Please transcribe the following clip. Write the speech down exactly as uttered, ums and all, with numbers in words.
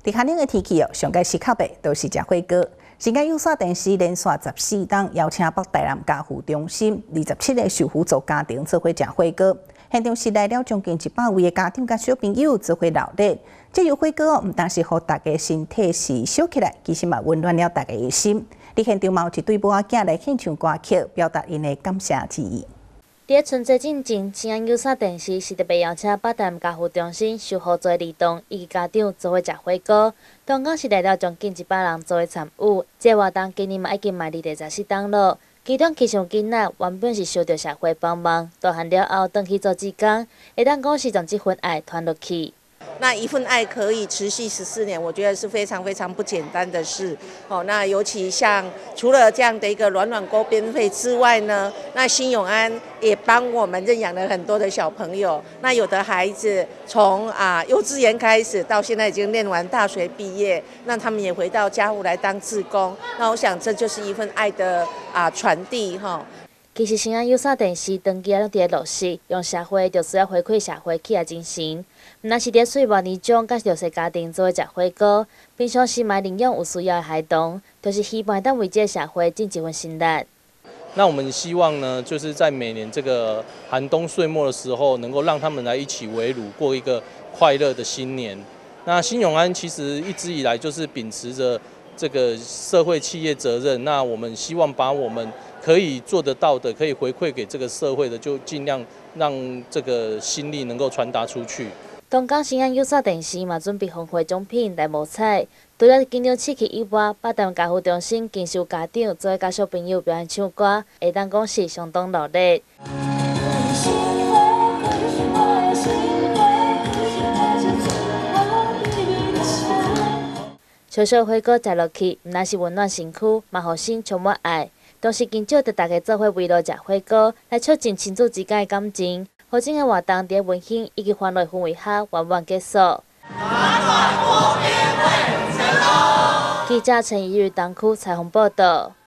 伫夏冷的天气哦，上届时刻白都是食火锅。新界有线电视连续十四档邀请北台南家扶中心二十七个受扶助家庭做伙食火锅，现场是来了将近一百位的家庭甲小朋友做伙热烈。这油火锅哦，毋但是互大家身体是烧起来，其实嘛温暖了大家的心。伫现场嘛有一对母仔囝来献唱歌曲，表达因的感谢之意。 伫春节进前，新安有线电视是特别邀请北台南家扶中心受扶助儿童以及家长做伙食火锅。当讲是来了将近一百人做伙参与，这活动今年嘛已经迈入第十四档了。其中其上囡仔原本是烧着社会帮忙，大汉了后转去做志工，会当讲是将这份爱传落去。 那一份爱可以持续十四年，我觉得是非常非常不简单的事。哦，那尤其像除了这样的一个暖暖锅编费之外呢，那新永安也帮我们认养了很多的小朋友。那有的孩子从啊幼稚园开始，到现在已经念完大学毕业，那他们也回到家户来当志工。那我想这就是一份爱的啊传递哈。 其实新安有线电视长期拢伫咧落实，用社会就需要回馈社会企业精神。毋但是伫岁末年终，甲弱势家庭做伙食火锅，平常时嘛领养有需要的孩童，就是希望当为这个社会尽一份心力。 那我们希望呢，就是在每年这个寒冬岁末的时候，能够让他们来一起围炉，过一个快乐的新年。那新永安其实一直以来就是秉持着这个社会企业责任，那我们希望把我们可以做得到的，可以回馈给这个社会的，就尽量让这个心力能够传达出去。 东港新安有线电视嘛准备丰富奖品来摸彩，除了今年市区以外，北台南家扶中心更是有家长做伙甲小朋友表演唱歌，会当讲是相当热烈。小小火锅食落去，毋但是温暖身躯，嘛互心充满爱。同时，今朝着大家做伙围炉食火锅，来促进亲子之间的感情。好整个活动伫温馨以及欢乐氛围下圆满结束。记者陈怡玉东区采访报道。